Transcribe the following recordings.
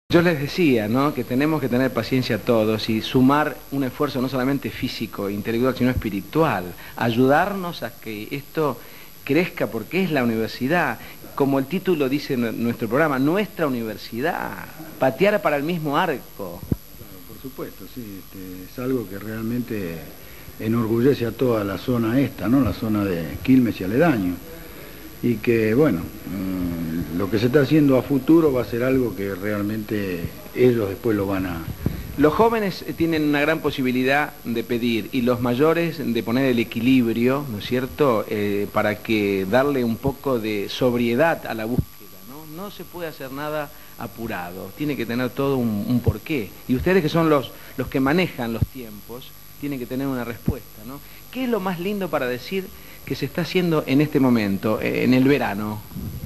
Yo les decía, ¿no?, que tenemos que tener paciencia todos y sumar un esfuerzo no solamente físico, intelectual, sino espiritual. Ayudarnos a que esto crezca porque es la universidad. Como el título dice nuestro programa, nuestra universidad. Patear para el mismo arco. Claro, por supuesto, sí. Es algo que realmente enorgullece a toda la zona esta, ¿no? La zona de Quilmes y aledaño. Y que, bueno, lo que se está haciendo a futuro va a ser algo que realmente ellos después lo van a... Los jóvenes tienen una gran posibilidad de pedir y los mayores de poner el equilibrio, ¿no es cierto?, para que darle un poco de sobriedad a la búsqueda, ¿no? No se puede hacer nada apurado, tiene que tener todo un porqué. Y ustedes que son los que manejan los tiempos, tienen que tener una respuesta, ¿no? ¿Qué es lo más lindo para decir que se está haciendo en este momento, en el verano?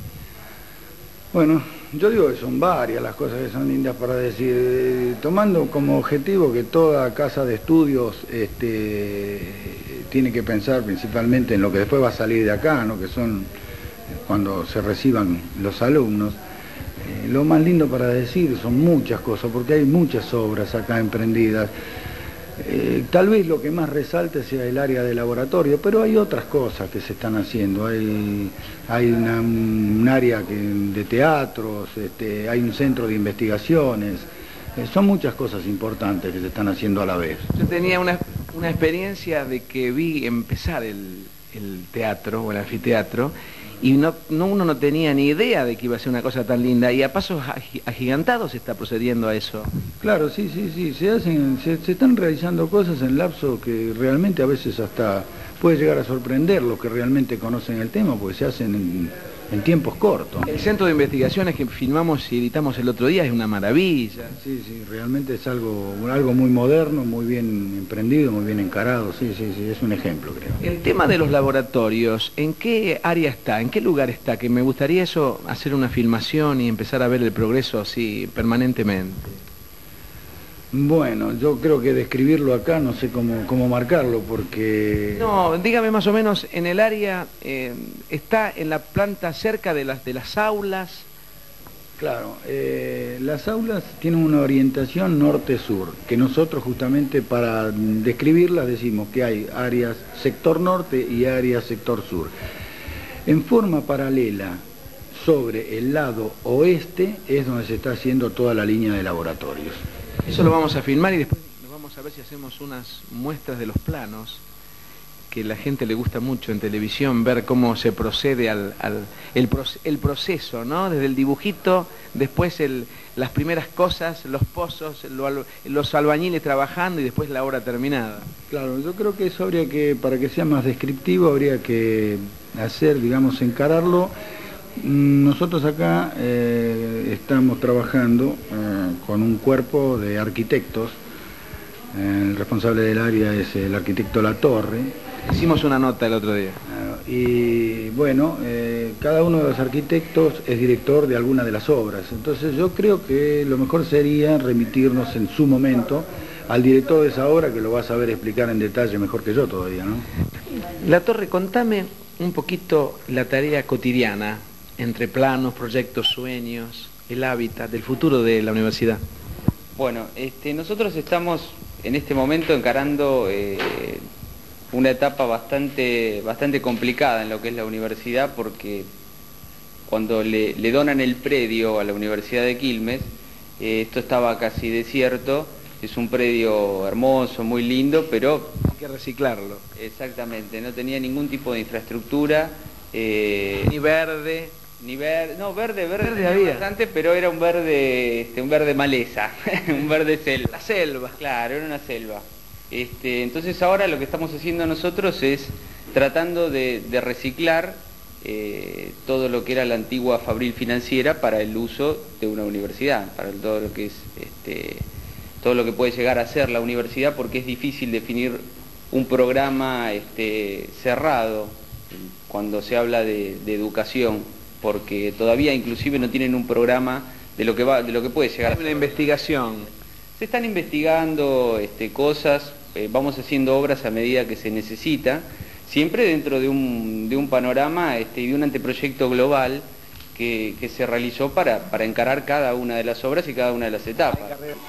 Bueno, yo digo que son varias las cosas que son lindas para decir, tomando como objetivo que toda casa de estudios tiene que pensar principalmente en lo que después va a salir de acá, ¿no?, que son cuando se reciban los alumnos. Lo más lindo para decir son muchas cosas, porque hay muchas obras acá emprendidas. Tal vez lo que más resalte sea el área de laboratorio, pero hay otras cosas que se están haciendo. Hay un área de teatros, hay un centro de investigaciones. Son muchas cosas importantes que se están haciendo a la vez. Yo tenía una experiencia de que vi empezar el teatro o el anfiteatro y uno no tenía ni idea de que iba a ser una cosa tan linda, y a pasos agigantados se está procediendo a eso. Claro, sí, se están realizando cosas en lapso que realmente a veces hasta puede llegar a sorprender los que realmente conocen el tema, porque se hacen en tiempos cortos. El centro de investigaciones que filmamos y editamos el otro día es una maravilla. Sí, realmente es algo muy moderno, muy bien emprendido, muy bien encarado, sí, es un ejemplo, creo. El tema de los laboratorios, ¿en qué área está? ¿En qué lugar está? Que me gustaría eso, hacer una filmación y empezar a ver el progreso así permanentemente. Bueno, yo creo que describirlo acá no sé cómo marcarlo, porque... No, dígame más o menos, en el área, está en la planta cerca de las aulas. Claro, las aulas tienen una orientación norte-sur, que nosotros justamente para describirlas decimos que hay áreas sector norte y áreas sector sur. En forma paralela, sobre el lado oeste, es donde se está haciendo toda la línea de laboratorios. Eso lo vamos a filmar y después nos vamos a ver si hacemos unas muestras de los planos, que a la gente le gusta mucho en televisión, ver cómo se procede el proceso, ¿no? Desde el dibujito, después las primeras cosas, los pozos, los albañiles trabajando y después la obra terminada. Claro, yo creo que eso habría que, para que sea más descriptivo, habría que hacer, digamos, encararlo. Nosotros acá estamos trabajando con un cuerpo de arquitectos. El responsable del área es el arquitecto Latorre. Hicimos una nota el otro día. Y bueno, cada uno de los arquitectos es director de alguna de las obras. Entonces yo creo que lo mejor sería remitirnos en su momento al director de esa obra, que lo va a saber explicar en detalle mejor que yo todavía, ¿no? Latorre, contame un poquito la tarea cotidiana entre planos, proyectos, sueños, el hábitat, del futuro de la universidad. Bueno, nosotros estamos en este momento encarando una etapa bastante complicada en lo que es la universidad, porque cuando le donan el predio a la Universidad de Quilmes, esto estaba casi desierto. Es un predio hermoso, muy lindo, pero... hay que reciclarlo. Exactamente, no tenía ningún tipo de infraestructura. Ni verde. No, verde había bastante, pero era un verde maleza, un verde selva. La selva. Claro, era una selva. Entonces ahora lo que estamos haciendo nosotros es tratando de reciclar todo lo que era la antigua Fabril Financiera para el uso de una universidad, para todo lo que es todo lo que puede llegar a ser la universidad, porque es difícil definir un programa cerrado cuando se habla de educación, porque todavía inclusive no tienen un programa de lo que puede llegar a ser. Hay una investigación. Se están investigando cosas, vamos haciendo obras a medida que se necesita, siempre dentro de un panorama y de un anteproyecto global que se realizó para encarar cada una de las obras y cada una de las etapas.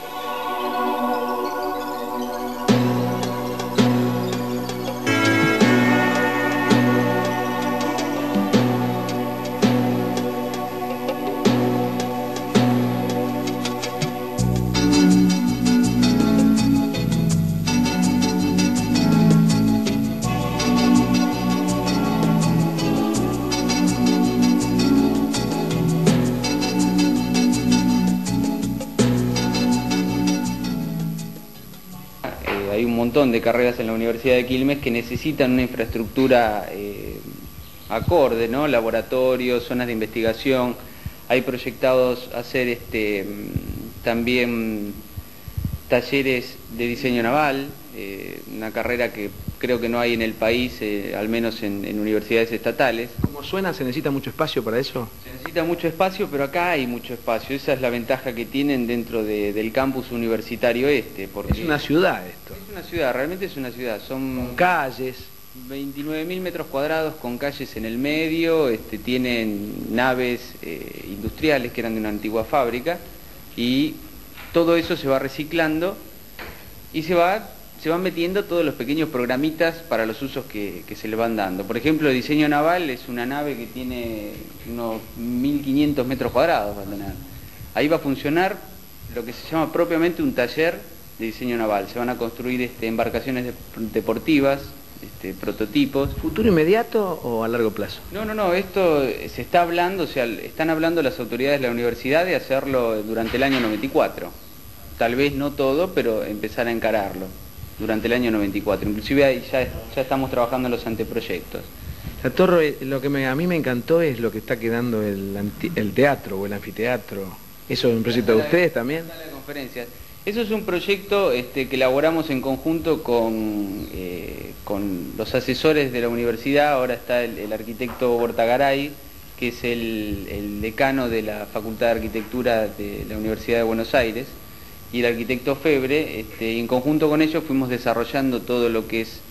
Hay un montón de carreras en la Universidad de Quilmes que necesitan una infraestructura acorde, ¿no? Laboratorios, zonas de investigación. Hay proyectados hacer también talleres de diseño naval, una carrera que creo que no hay en el país, al menos en universidades estatales. ¿Cómo suena? ¿Se necesita mucho espacio para eso? Se necesita mucho espacio, pero acá hay mucho espacio. Esa es la ventaja que tienen dentro del campus universitario porque es una ciudad esto. Es una ciudad, realmente es una ciudad. Son con calles. 29.000 metros cuadrados con calles en el medio, tienen naves industriales que eran de una antigua fábrica, y todo eso se va reciclando y se van metiendo todos los pequeños programitas para los usos que se le van dando. Por ejemplo, el diseño naval es una nave que tiene unos 1.500 metros cuadrados. Ahí va a funcionar lo que se llama propiamente un taller de diseño naval. Se van a construir embarcaciones deportivas, prototipos. ¿Futuro inmediato o a largo plazo? No, esto se está hablando, o sea, están hablando las autoridades de la universidad de hacerlo durante el año 94. Tal vez no todo, pero empezar a encararlo durante el año 94. Inclusive ya estamos trabajando en los anteproyectos. La torre, lo que a mí me encantó es lo que está quedando el teatro o el anfiteatro. ¿Eso es un proyecto de ustedes también? Sala de conferencias. Eso es un proyecto que elaboramos en conjunto con los asesores de la universidad. Ahora está el arquitecto Bortagaray, que es el decano de la Facultad de Arquitectura de la Universidad de Buenos Aires, y el arquitecto Febre, y en conjunto con ellos fuimos desarrollando todo lo que es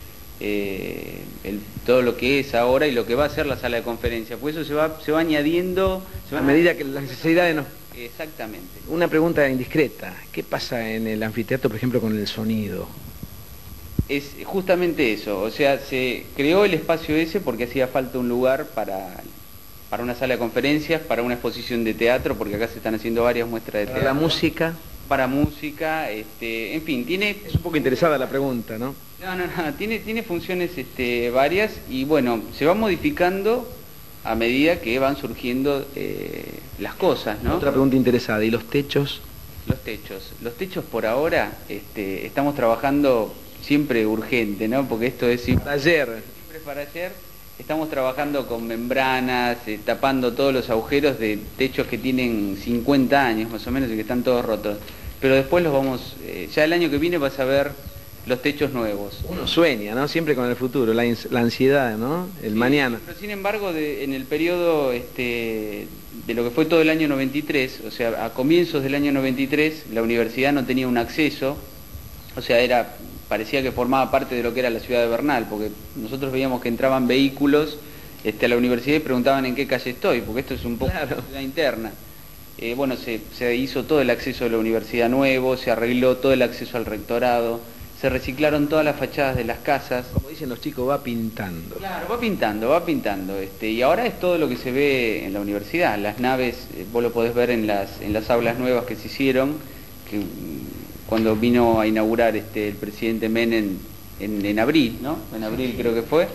ahora y lo que va a ser la sala de conferencias. Pues eso se va añadiendo a medida que las necesidades nos... Exactamente. Una pregunta indiscreta. ¿Qué pasa en el anfiteatro, por ejemplo, con el sonido? Es justamente eso. O sea, se creó el espacio ese porque hacía falta un lugar para una sala de conferencias, para una exposición de teatro, porque acá se están haciendo varias muestras de teatro. ¿Para la música? Para música, en fin, tiene... Es un poco interesada la pregunta, ¿no? No, tiene funciones varias, y bueno, se va modificando a medida que van surgiendo las cosas, ¿no? Otra pregunta interesada, ¿y los techos? Los techos por ahora estamos trabajando siempre urgente, ¿no? Porque esto es siempre para ayer. Estamos trabajando con membranas, tapando todos los agujeros de techos que tienen 50 años más o menos y que están todos rotos. Pero después los vamos, ya el año que viene vas a ver los techos nuevos. Uno sueña, ¿no? Siempre con el futuro, la ansiedad, ¿no? El mañana. Pero sin embargo, en el periodo de lo que fue todo el año 93, o sea, a comienzos del año 93, la universidad no tenía un acceso, o sea, parecía que formaba parte de lo que era la ciudad de Bernal, porque nosotros veíamos que entraban vehículos a la universidad y preguntaban en qué calle estoy, porque esto es un poco una ciudad interna. Bueno, se hizo todo el acceso de la universidad nuevo, se arregló todo el acceso al rectorado, se reciclaron todas las fachadas de las casas. Como dicen los chicos, va pintando. Claro, va pintando. Y ahora es todo lo que se ve en la universidad. Las naves, vos lo podés ver en las aulas nuevas que se hicieron, que cuando vino a inaugurar el presidente Menem en abril, ¿no? En abril creo que fue,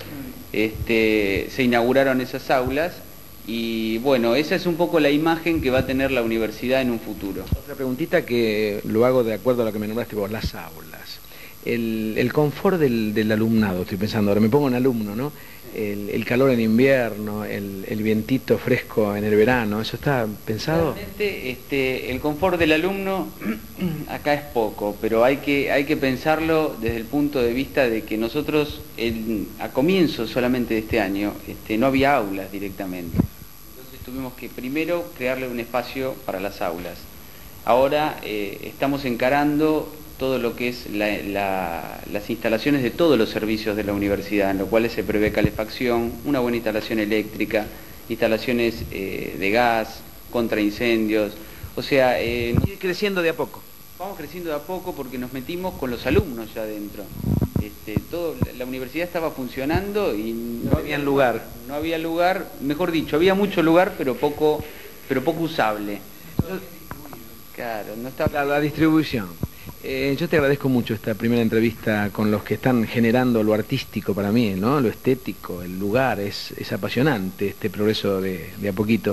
se inauguraron esas aulas. Y bueno, esa es un poco la imagen que va a tener la universidad en un futuro. Otra preguntita que lo hago de acuerdo a lo que me nombraste vos, las aulas. El confort del alumnado, estoy pensando, ahora me pongo en alumno, ¿no? El calor en invierno, el vientito fresco en el verano, ¿eso está pensado? Realmente el confort del alumno acá es poco, pero hay que pensarlo desde el punto de vista de que nosotros a comienzos solamente de este año no había aulas directamente. Entonces tuvimos que primero crearle un espacio para las aulas. Ahora estamos encarando todo lo que es las instalaciones de todos los servicios de la universidad, en lo cual se prevé calefacción, una buena instalación eléctrica, instalaciones de gas, contra incendios, o sea... Ir creciendo de a poco. Vamos creciendo de a poco porque nos metimos con los alumnos ya adentro. La universidad estaba funcionando y no había lugar. No había lugar, mejor dicho, había mucho lugar, pero poco usable. Claro, no estaba... La distribución. Yo te agradezco mucho esta primera entrevista con los que están generando lo artístico para mí, ¿no? Lo estético, el lugar, es apasionante este progreso de a poquito.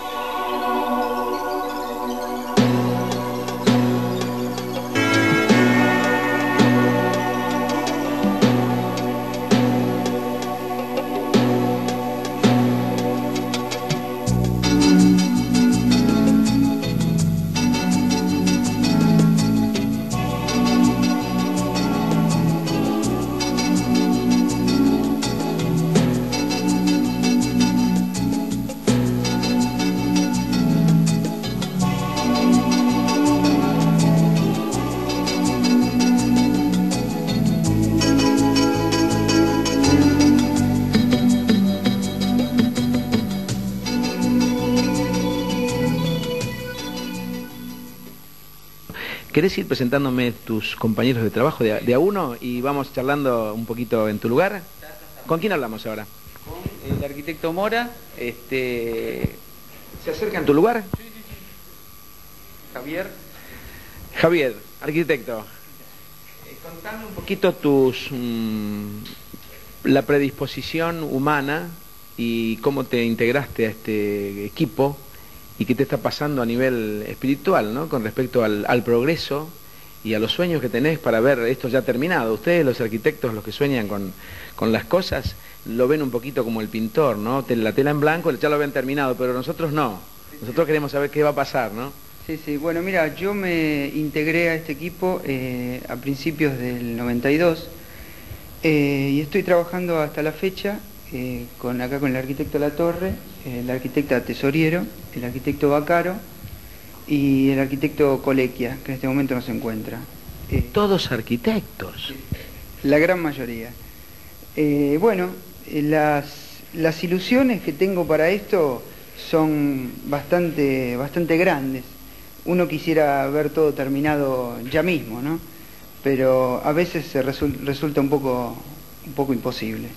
¿Querés ir presentándome tus compañeros de trabajo de a uno y vamos charlando un poquito en tu lugar? ¿Con quién hablamos ahora? Con el arquitecto Mora. ¿Se acerca en tu lugar? Sí. Javier. Javier, arquitecto. Contame un poquito la predisposición humana y cómo te integraste a este equipo. ¿Y qué te está pasando a nivel espiritual, ¿no? Con respecto al progreso y a los sueños que tenés para ver esto ya terminado? Ustedes, los arquitectos, los que sueñan con las cosas, lo ven un poquito como el pintor, ¿no? La tela en blanco ya lo ven terminado, pero nosotros no. Nosotros queremos saber qué va a pasar, ¿no? Sí. Bueno, mira, yo me integré a este equipo a principios del 92 y estoy trabajando hasta la fecha acá con el arquitecto Latorre, el arquitecta Tesoriero, el arquitecto Bacaro y el arquitecto Colecchia, que en este momento no se encuentra. Todos arquitectos. La gran mayoría. Bueno, las ilusiones que tengo para esto son bastante grandes. Uno quisiera ver todo terminado ya mismo, ¿no? Pero a veces resulta un poco imposible.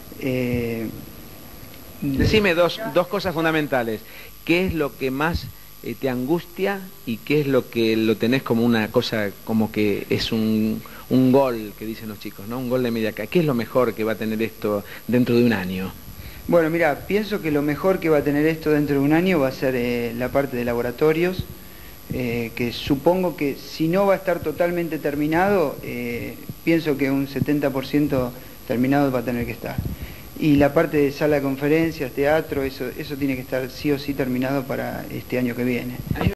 Decime dos cosas fundamentales. ¿Qué es lo que más te angustia y qué es lo que lo tenés como una cosa, como que es un gol, que dicen los chicos, ¿no? Un gol de media. ¿Qué es lo mejor que va a tener esto dentro de un año? Bueno, mira, pienso que lo mejor que va a tener esto dentro de un año va a ser la parte de laboratorios, que supongo que si no va a estar totalmente terminado, pienso que un 70% terminado va a tener que estar. Y la parte de sala de conferencias, teatro, eso tiene que estar sí o sí terminado para este año que viene.